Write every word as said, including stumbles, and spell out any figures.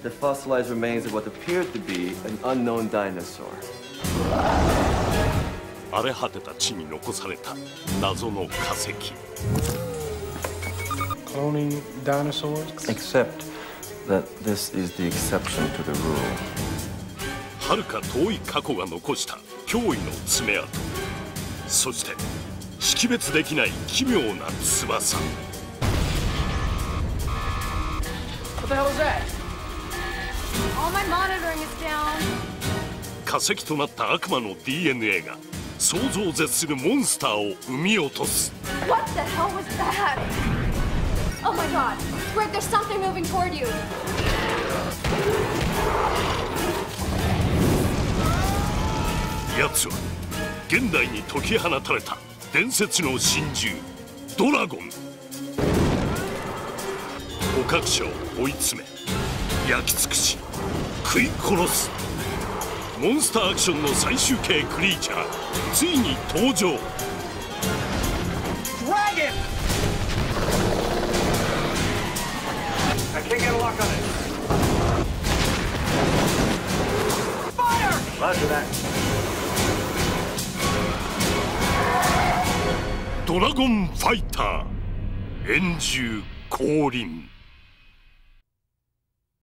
the fossilized remains of what appeared to be an unknown dinosaur. 荒れ果てた地に残された謎の化石。 Cloning dinosaurs? Except that this is the exception to the rule. 遥か遠い過去が残した驚異の爪痕、そして識別できない奇妙な翼。 What the hell is that? All my monitoring is down. 化石となった悪魔の ディーエヌエー が想像を絶するモンスターを生み落とす。 What the hell was that? Oh my god! Greg, there's something moving toward you! 奴は現代に解き放たれた伝説の神獣ドラゴン。捕獲者を追い詰め焼き尽くし食い殺すモンスターアクションの最終形クリーチャー、ついに登場。 Dragon! I can't get a lock on it. Fire! Roger that. ドラゴンファイター炎獣降臨。